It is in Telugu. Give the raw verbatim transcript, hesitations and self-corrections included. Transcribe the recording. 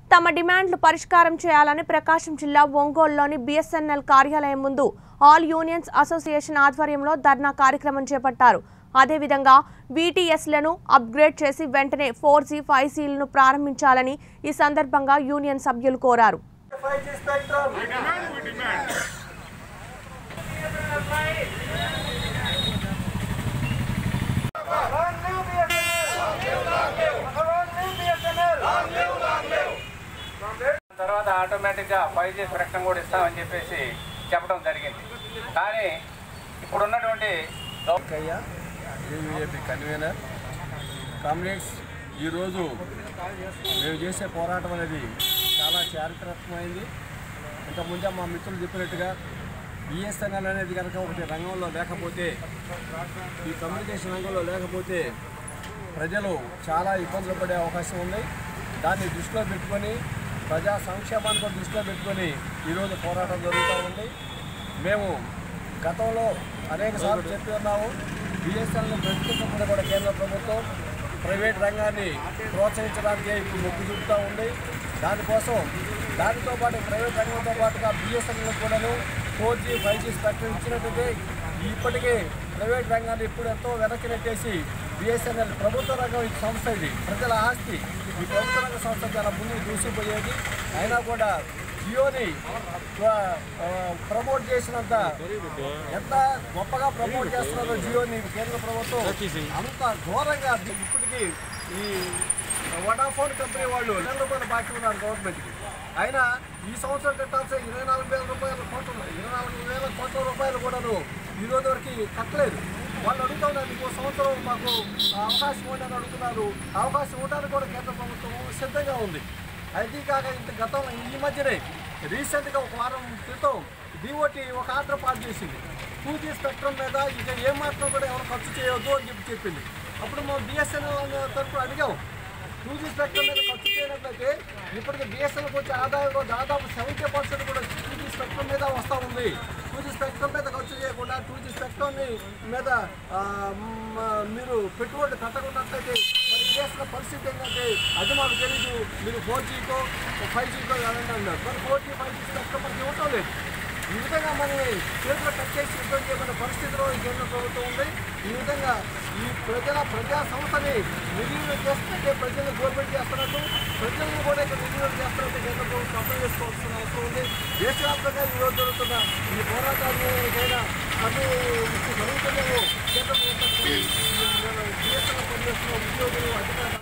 తమ డిమాండ్లు పరిష్కారం చేయాలని ప్రకాశం జిల్లా ఒంగోలులోని బిఎస్ఎన్ఎల్ కార్యాలయం ముందు ఆల్ యూనియన్స్ అసోసియేషన్ ఆధ్వర్యంలో ధర్నా కార్యక్రమం చేపట్టారు. అదేవిధంగా వీటీఎస్లను అప్గ్రేడ్ చేసి వెంటనే ఫోర్ జీ ఫైవ్ జీలను ప్రారంభించాలని ఈ సందర్భంగా యూనియన్ సభ్యులు కోరారు. తర్వాత ఆటోమేటిక్గా ఫైవ్ జీ ప్రకటన కూడా ఇస్తామని చెప్పేసి చెప్పడం జరిగింది. కానీ ఇప్పుడున్నటువంటి ఏబీఏపీ కన్వీనర్ కామ్రేడ్స్, ఈరోజు మేము చేసే పోరాటం అనేది చాలా చారిత్రాత్మకమైంది. ఇంతకుముందే మా మిత్రులు చెప్పినట్టుగా బిఎస్ఎన్ఎల్ అనేది కనుక ఒకటి రంగంలో లేకపోతే, ఈ కమ్యూనికేషన్ రంగంలో లేకపోతే ప్రజలు చాలా ఇబ్బందులు పడే అవకాశం ఉంది. దాన్ని దృష్టిలో పెట్టుకొని, ప్రజా సంక్షేమాన్ని కూడా దృష్టిలో పెట్టుకొని ఈరోజు పోరాటం జరుగుతూ ఉంది. మేము గతంలో అనేక సార్లు చెప్పి ఉన్నాము, బిఎస్ఎన్ఎల్ ప్రస్తుతం కూడా కేంద్ర ప్రభుత్వం ప్రైవేట్ రంగాన్ని ప్రోత్సహించడానికే ఇప్పుడు మొగ్గు చూపుతూ ఉంది. దానికోసం దానితో పాటు ప్రైవేట్ రంగంతో పాటుగా బిఎస్ఎన్ఎల్ కూడాను four G five G spectrum ఇచ్చినట్టు ఇప్పటికే ప్రైవేట్ రంగాన్ని ఇప్పుడు ఎంతో వెనక్కి నెట్టేసి బిఎస్ఎన్ఎల్ ప్రభుత్వ రంగం ఈ సంస్థ, ఇది ప్రజల ఆస్తి. ఈ ప్రభుత్వ రంగ సంస్థ చాలా ముందుకు దూసిపోయేది. అయినా కూడా జియోని ప్రమోట్ చేసినంత, ఎంత గొప్పగా ప్రమోట్ చేస్తున్నారో జియోని కేంద్ర ప్రభుత్వం, అంత ఘోరంగా ఇప్పటికీ ఈ వడాఫోన్ కంపెనీ వాళ్ళు నెల రూపాయలు బాకీ ఉన్నారు గవర్నమెంట్కి. అయినా ఈ సంవత్సరం కట్టాల్సిన ఇరవై నాలుగు వేల రూపాయల కోట్ల ఇరవై నాలుగు వేల కోట్ల రూపాయలు కూడాను ఈ రోజు వరకు కట్టలేదు. వాళ్ళు అడుగుతున్నారు, ఇంకో సంవత్సరం మాకు అవకాశం ఉండని అడుగుతున్నారు. అవకాశం ఇవ్వడానికి కూడా కేంద్ర ప్రభుత్వం సిద్ధంగా ఉంది. అది కాక ఇంత గతంలో ఈ మధ్యనే రీసెంట్గా ఒక వారం క్రితం డిఓటి ఒక ఆర్డర్ పాస్ చేసింది. టూ జీ స్పెక్ట్రమ్ మీద ఇక ఏమాత్రం కూడా ఎవరు ఖర్చు చేయవద్దు అని చెప్పి చెప్పింది. అప్పుడు మేము బిఎస్ఎన్ఎల్ తరఫున అడిగాం, టూ జీ స్పెక్ట్రమ్ మీద ఖర్చు చేయనట్లయితే ఇప్పటికీ బిఎస్ఎన్ఎల్కి వచ్చే ఆదాయంలో దాదాపు సెవెంటీ పర్సెంట్ కూడా టూ జీ స్పెక్ట్రమ్ మీద వస్తూ ఉంది. టూ జీ స్పెక్ట్రమ్ మీద ఖర్చు చేయకుండా టూ జీ స్పెక్ట్రమ్ మీద మీరు పెట్టుబడి పెట్టకున్నట్లయితే మరి బిఎస్ఎన్ఎల్ పరిస్థితి ఏంటంటే అది మాకు తెలీదు, మీరు ఫోర్ జీకో ఫైవ్ జీకో కాదండి అన్నారు. మరి four G five G spectrum మనకి ఇవ్వటం లేదు. ఈ విధంగా మనల్ని చేతిలో టచ్ చేసి యుద్ధం చేయమనే పరిస్థితిలో ఈ కేంద్ర ప్రభుత్వం ఉంది. ఈ విధంగా ఈ ప్రజల ప్రజా సంస్థని నిర్వీర్యం చేస్తున్నట్టే ప్రజల్ని గవర్నమెంట్ చేస్తున్నట్టు, ప్రజల్ని కూడా ఇక్కడ నిర్వీర్యం చేస్తున్నట్టు కేంద్ర ప్రభుత్వం అర్థం చేసుకోవాల్సిన అవసరం ఉంది. దేశవ్యాప్తంగా ఈరోజు జరుగుతున్న ఈ పోరాటాలకైనా అటు జరుగుతున్నాయో కేంద్ర ప్రభుత్వం బిఎస్ఎన్ఎల్ పనిచేస్తున్న ఉద్యోగులు, అధికారులు